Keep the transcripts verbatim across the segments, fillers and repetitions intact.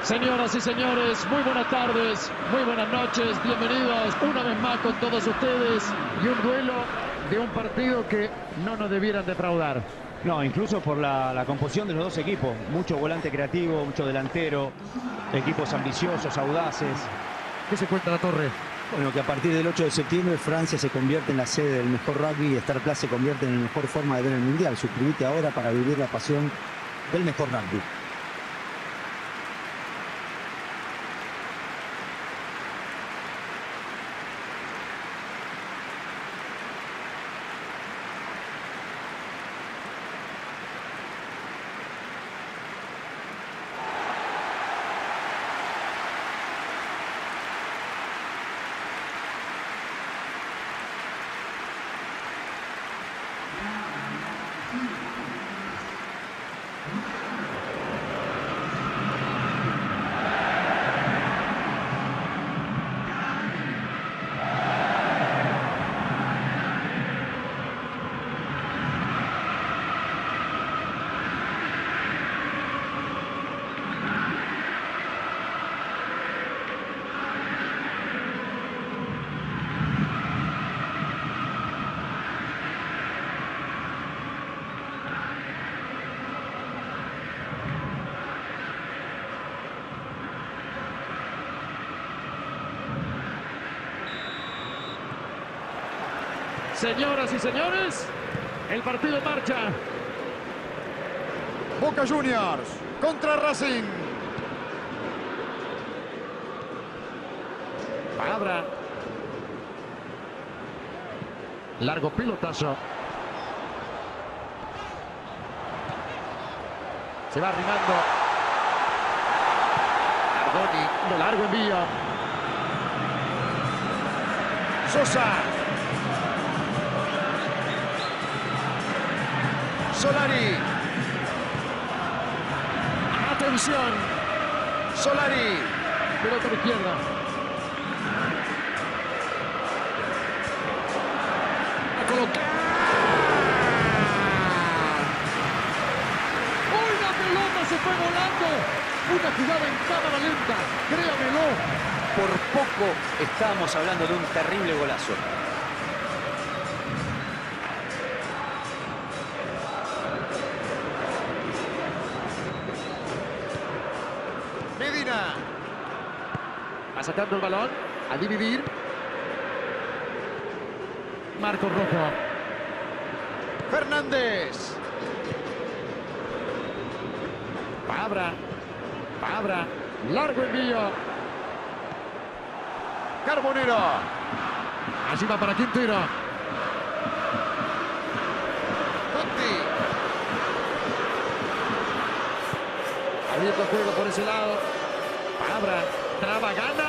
Señoras y señores, muy buenas tardes, muy buenas noches, bienvenidos una vez más con todos ustedes y un duelo de un partido que no nos debieran defraudar. No, incluso por la, la composición de los dos equipos, mucho volante creativo, mucho delantero, equipos ambiciosos, audaces. ¿Qué se cuenta la torre? Bueno, que a partir del ocho de septiembre Francia se convierte en la sede del mejor rugby y Star Plus se convierte en la mejor forma de ver el Mundial. Suscríbete ahora para vivir la pasión del mejor rugby. Señoras y señores, el partido en marcha. Boca Juniors contra Racing. Palabra. Largo pilotazo. Se va arrimando. Ardoni, de largo envío. Sosa. Solari. Atención. Solari. Pelota a la izquierda. A colocar. ¡Uy, la pelota se fue volando! Una jugada en cámara lenta. Créamelo. Por poco estábamos hablando de un terrible golazo. Medina. Va sacando el balón. A dividir. Marco Rojo. Fernández. Palabra. Palabra. Largo envío. Carbonero. Allí va para Quintero. Totti. Abierto juego por ese lado. Palabra. Traba, gana.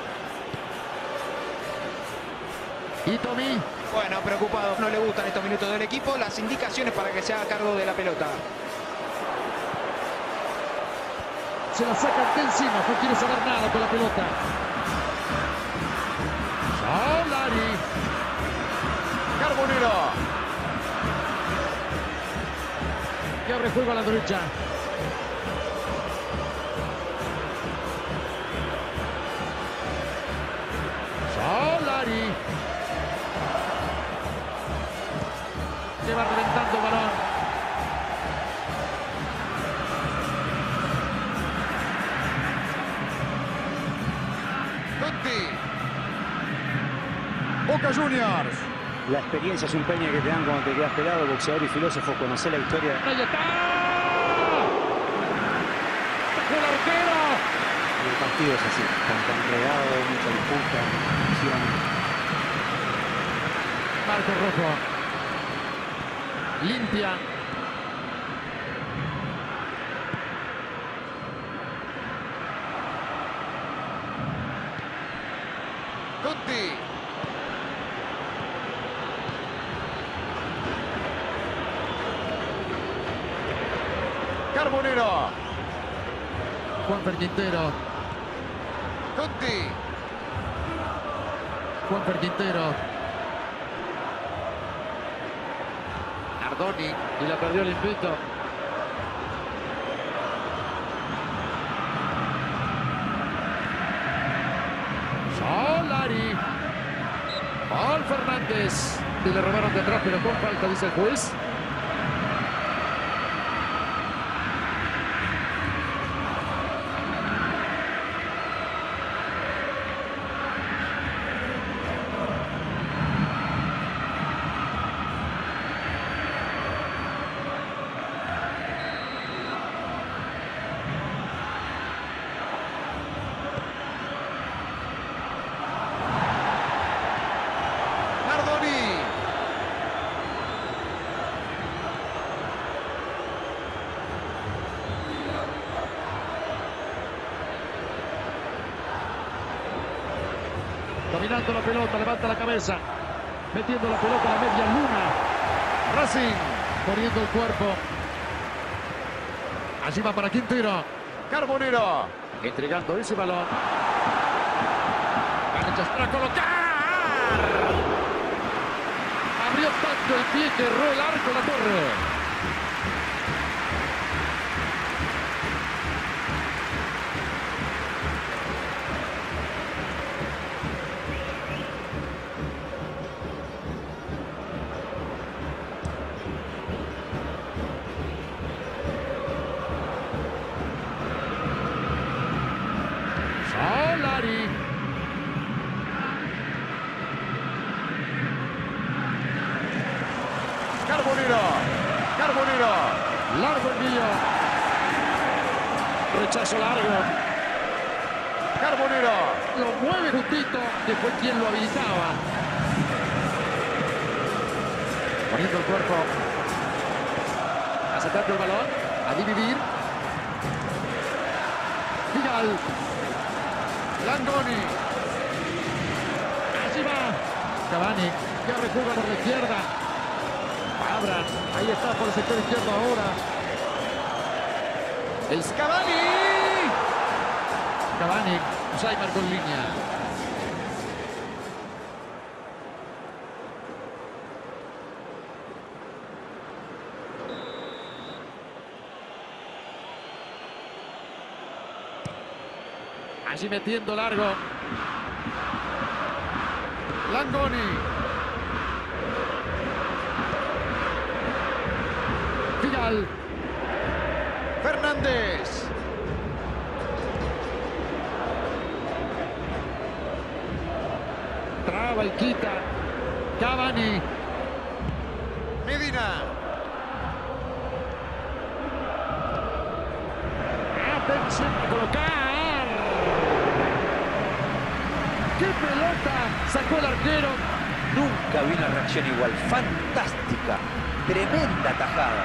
Y Tommy. Bueno, preocupado, no le gustan estos minutos del equipo. Las indicaciones para que se haga cargo de la pelota. Se la sacan de encima. No quiere saber nada con la pelota. Solari. Carbonero. Que abre juego a la derecha. Solari. Se va reventando el balón. Totti. Boca Juniors. La experiencia es un peña que te dan cuando te quedas pelado, boxeador y filósofo, conocer la historia. ¡Ahí está! ¡El arquero! Y el partido es así, tan enredado, mucha disputa, tensión. Marco Rojo. Limpia. Totti. Carbonero. Juanfer Quintero. Totti. Juanfer Quintero. Ardoni. Y la perdió limpito. Fernández. Y le robaron de atrás, pero con falta, dice el juez. Dominando la pelota, levanta la cabeza, metiendo la pelota a la media luna. Racing poniendo el cuerpo. Allí va para Quintero. Carbonero. Entregando ese balón. Canchas para colocar. Abrió tanto el pie que erró el arco la torre. Carbonero. Carbonero. Largo envío. Rechazo largo. Carbonero. Lo mueve justito, que fue quien lo habilitaba. Poniendo el cuerpo. Acercando el balón. A dividir. Vidal. Langoni. Allí va. Cavani. Que rejuega por la izquierda. Abra, ahí está por el sector izquierdo ahora. El Cavani. Cavani, ya marcó en línea. Allí metiendo largo. Langoni. Vidal. Fernández. Traba y quita. Cavani. Medina. Atención a colocar. ¡Qué pelota! Sacó el arquero. Nunca vi una reacción igual. Fantástica. Tremenda tajada.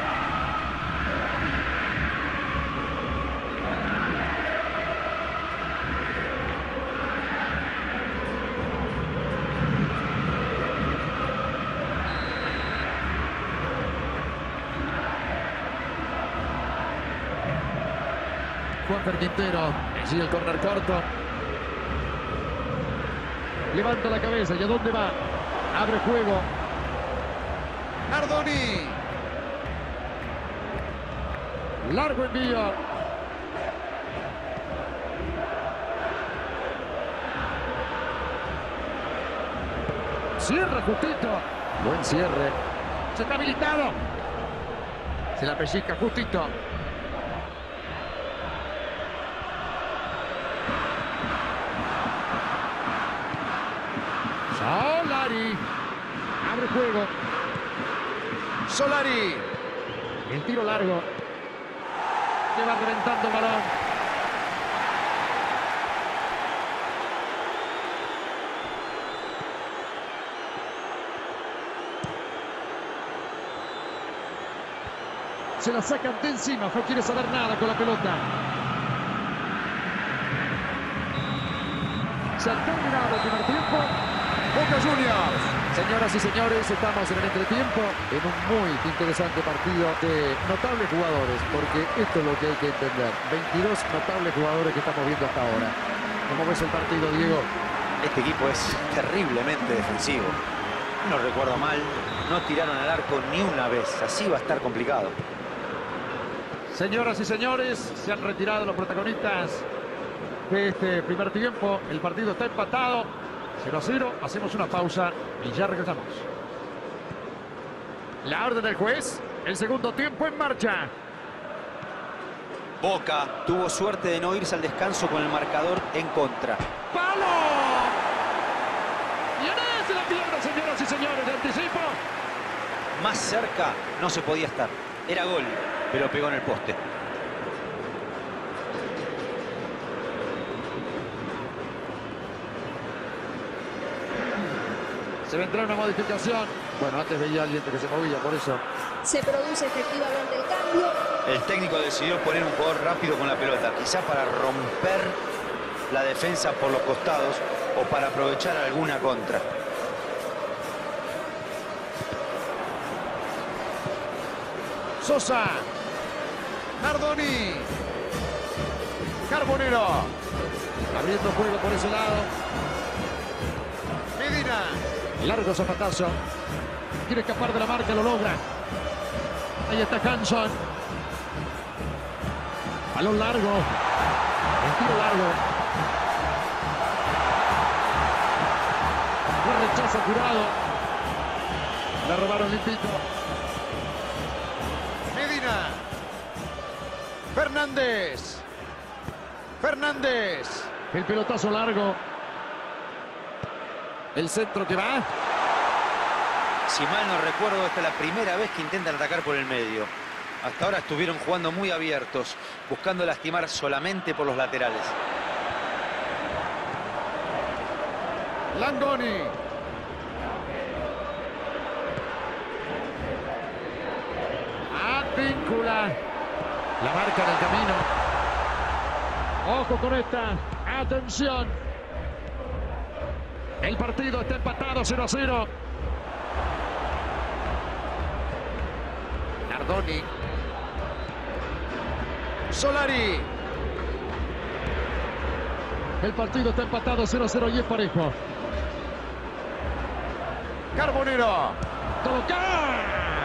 Juan Quintero. Allí el córner corto. Levanta la cabeza. ¿Y a dónde va? Abre juego. Nardoni. Largo envío. Cierra justito. Buen cierre. Se está habilitado. Se la pellizca justito. Solari. Abre juego. Solari. El tiro largo. Que va reventando el balón. Se la sacan de encima. No quiere saber nada con la pelota. Se ha terminado el primer tiempo. Boca Juniors. Señoras y señores, estamos en el entretiempo en un muy interesante partido de notables jugadores, porque esto es lo que hay que entender. veintidós notables jugadores que estamos viendo hasta ahora. ¿Cómo ves el partido, Diego? Este equipo es terriblemente defensivo. No recuerdo mal, no tiraron al arco ni una vez. Así va a estar complicado. Señoras y señores, se han retirado los protagonistas de este primer tiempo. El partido está empatado. cero a cero, hacemos una pausa y ya regresamos. La orden del juez, el segundo tiempo en marcha. Boca tuvo suerte de no irse al descanso con el marcador en contra. ¡Palo! Y en ese la pierde, señoras y señores, de anticipo. Más cerca no se podía estar. Era gol, pero pegó en el poste. Se vendrá una modificación. Bueno, antes veía a alguien que se movía, por eso. Se produce efectivamente el cambio. El técnico decidió poner un jugador rápido con la pelota, quizá para romper la defensa por los costados o para aprovechar alguna contra. Sosa. Nardoni. Carbonero. Abriendo juego por ese lado. Medina. Largo zapatazo. Quiere escapar de la marca, lo logra. Ahí está Hanson. Balón largo. El tiro largo. Un rechazo curado. La robaron limpito. Medina. Fernández. Fernández. El pelotazo largo. El centro que va. Si mal no recuerdo, esta es la primera vez que intentan atacar por el medio. Hasta ahora estuvieron jugando muy abiertos, buscando lastimar solamente por los laterales. Langoni. Advíncula. La marca en el camino. Ojo con esta. Atención. El partido está empatado cero a cero. Nardoni. Solari. El partido está empatado cero a cero y es parejo. Carbonero. ¡Tocar!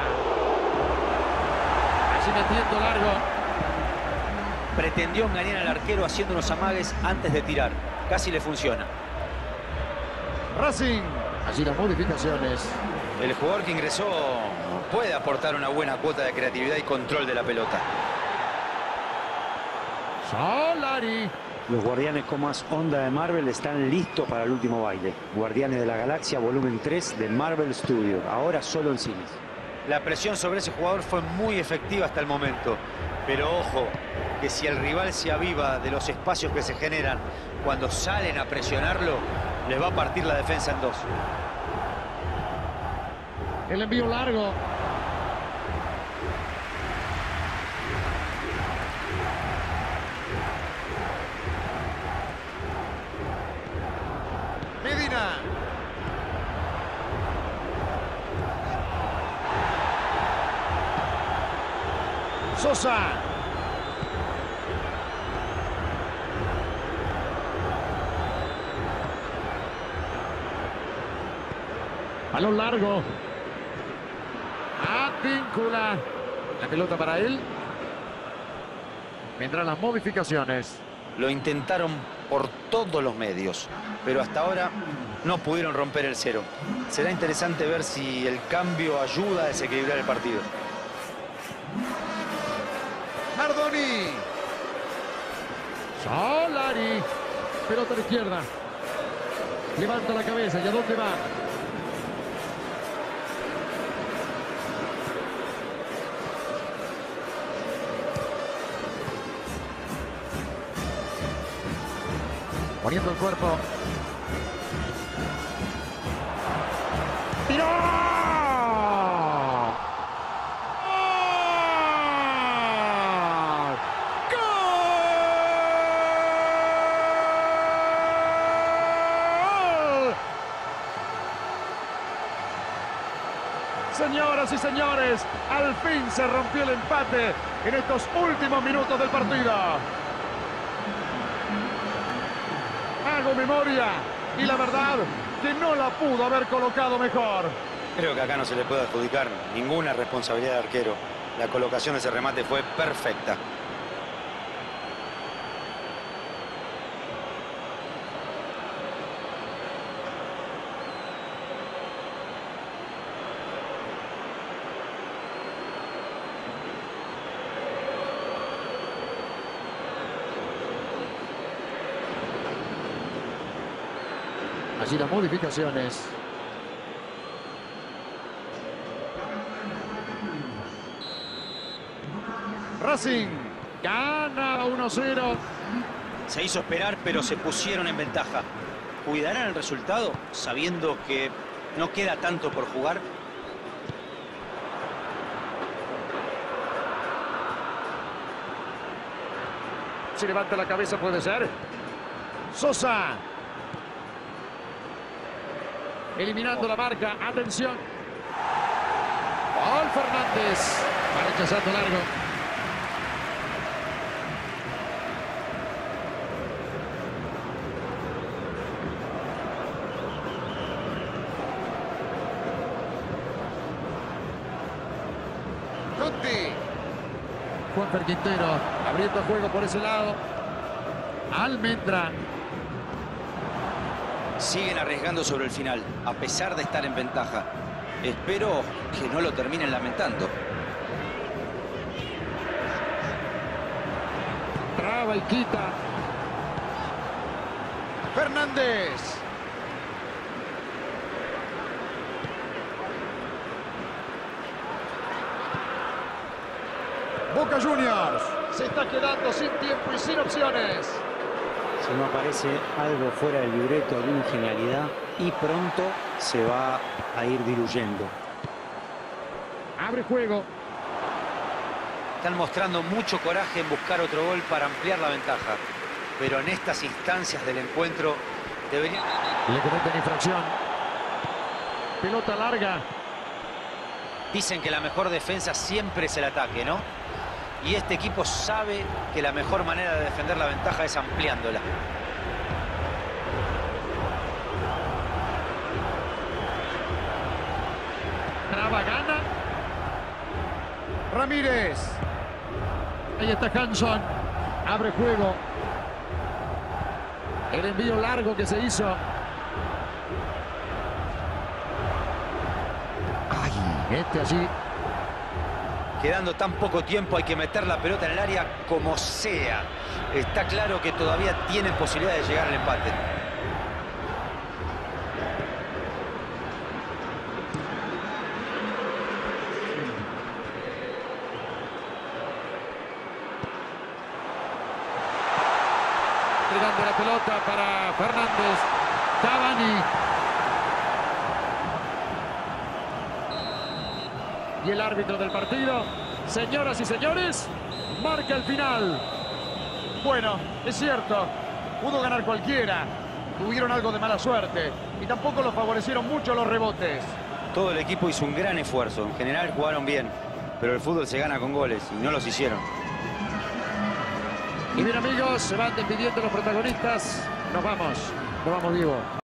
Así metiendo largo. Pretendió engañar al arquero haciendo unos amagues antes de tirar. Casi le funciona. Racing. Allí las modificaciones. El jugador que ingresó puede aportar una buena cuota de creatividad y control de la pelota. Solari. Los guardianes con más onda de Marvel están listos para el último baile. Guardianes de la Galaxia, volumen tres de Marvel Studios. Ahora solo en cines. La presión sobre ese jugador fue muy efectiva hasta el momento. Pero ojo, que si el rival se aviva de los espacios que se generan cuando salen a presionarlo, les va a partir la defensa en dos. El envío largo. Medina. Sosa. Balón largo. Advíncula. La pelota para él. Vendrán las modificaciones. Lo intentaron por todos los medios, pero hasta ahora no pudieron romper el cero. Será interesante ver si el cambio ayuda a desequilibrar el partido. Nardoni. Solari. Pelota a la izquierda. Levanta la cabeza. ¿Y a dónde va? Poniendo el cuerpo. ¡Tiró! Señoras y señores, al fin se rompió el empate en estos últimos minutos del partido. Hago memoria y la verdad que no la pudo haber colocado mejor. Creo que acá no se le puede adjudicar ninguna responsabilidad al arquero. La colocación de ese remate fue perfecta. Allí las modificaciones. Racing gana uno cero. Se hizo esperar, pero se pusieron en ventaja. ¿Cuidarán el resultado sabiendo que no queda tanto por jugar? Si levanta la cabeza puede ser. Sosa. Eliminando la marca. Atención. Gol Fernández. Va rechazando largo. Totti. Juanfer Quintero Abriendo juego por ese lado. Almendra. Siguen arriesgando sobre el final, a pesar de estar en ventaja. Espero que no lo terminen lamentando. Traba y quita. Fernández. Boca Juniors se está quedando sin tiempo y sin opciones. Si no aparece algo fuera del libreto, alguna genialidad, y pronto se va a ir diluyendo. Abre juego. Están mostrando mucho coraje en buscar otro gol para ampliar la ventaja. Pero en estas instancias del encuentro deberían... le cometen infracción. Pelota larga. Dicen que la mejor defensa siempre es el ataque, ¿no? Y este equipo sabe que la mejor manera de defender la ventaja es ampliándola. Traba, gana. Ramírez. Ahí está Hanson. Abre juego. El envío largo que se hizo. Ay, este allí. Quedando tan poco tiempo hay que meter la pelota en el área como sea. Está claro que todavía tienen posibilidad de llegar al empate. Entregando la pelota para Fernández. Cavani. Y el árbitro del partido, señoras y señores, marca el final. Bueno, es cierto, pudo ganar cualquiera. Tuvieron algo de mala suerte y tampoco los favorecieron mucho los rebotes. Todo el equipo hizo un gran esfuerzo. En general jugaron bien, pero el fútbol se gana con goles y no los hicieron. Y bien, amigos, se van despidiendo los protagonistas. Nos vamos. Nos vamos, Diego.